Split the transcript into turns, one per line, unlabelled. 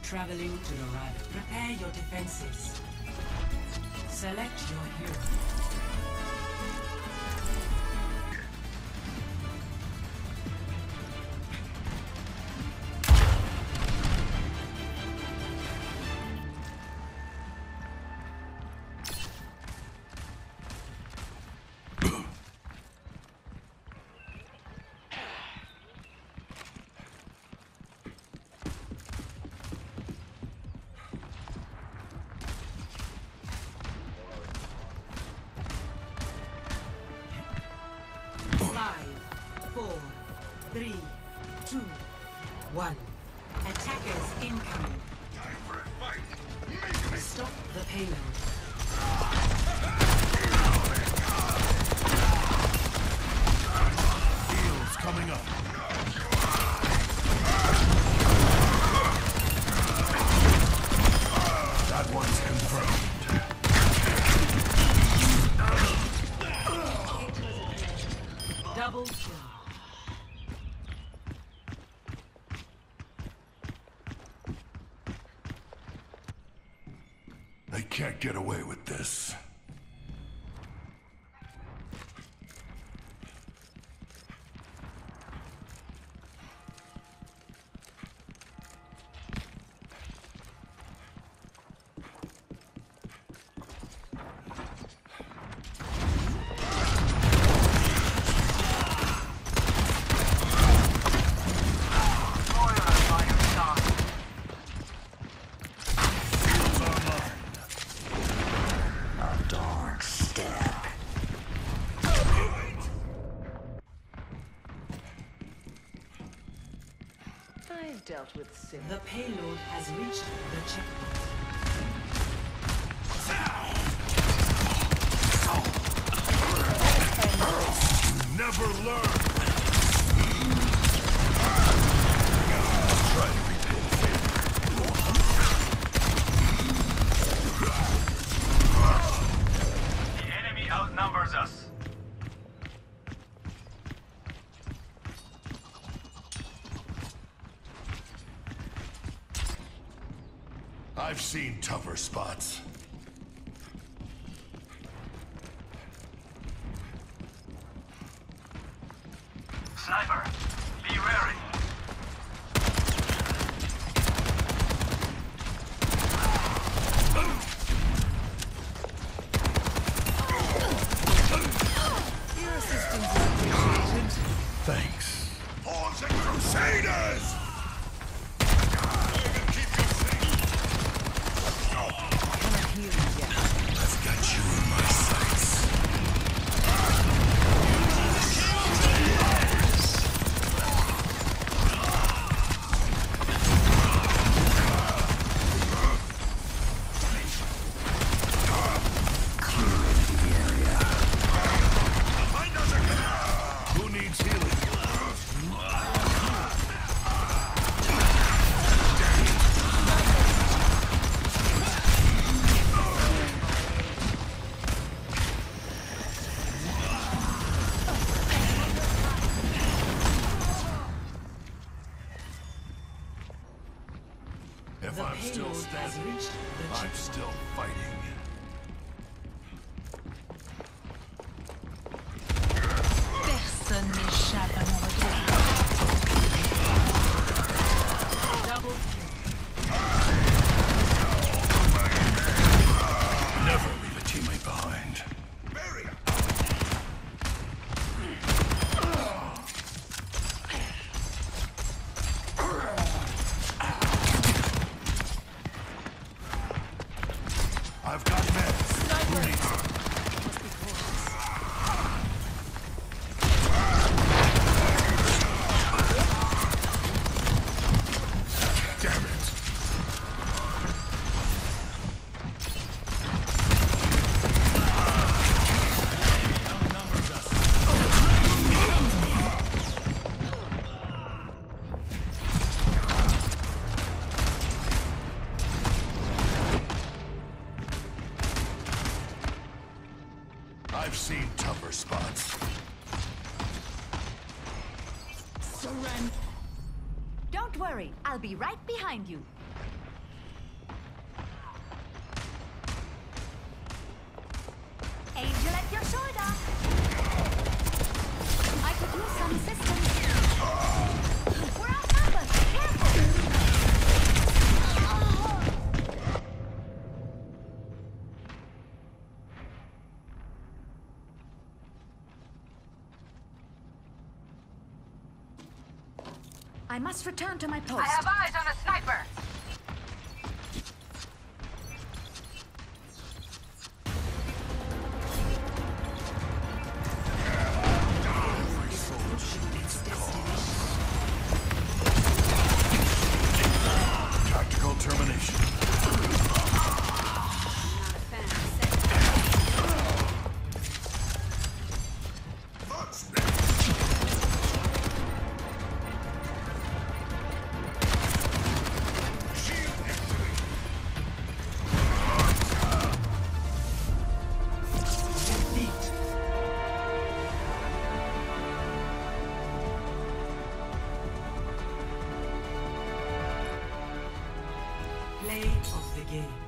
Traveling to Norada. Prepare your defenses. Select your hero. Five, four, three, two, one. Attackers incoming.
Time for a fight.
Stop the payload.
Heals coming up. That one's confirmed.
Double kill.
They can't get away with this.
I've dealt with sin.
The payload has reached the checkpoint.
Never learn. Try to repay the favor.
The enemy outnumbers us.
I've seen tougher spots.
Sniper, be wary.
Your assistance is appreciated.
Thanks. Pawns and Crusaders!
Cannot heal you yet.
I've got you in my sights. Who needs healing? If
The
I'm still
payload has
standing,
reached the
I'm
checkpoint.
still fighting.
Personne n'échappe à mon regard.
Double kill.
Never leave a teammate behind. I've got meds. Who needs them?
Must be cautious.
Damn it. I've seen tougher spots.
Surrender. Don't worry, I'll be right behind you. Angel at your shoulder. I could use some assistance. We're outnumbered. Careful. I must return to my post.
I have eyes on a sniper!
Tactical termination.
Play of the game.